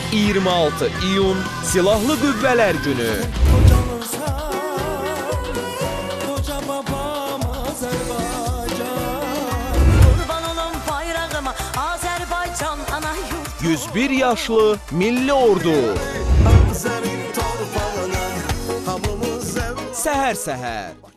26 iyun Silahlı Qüvvələr Günü. Koca babam Azərbaycan. Qurban olum bayrağıma Azərbaycan ana yurt. 101 yaşlı milli ordu. Azərin torpağına hamımız Səhər-səhər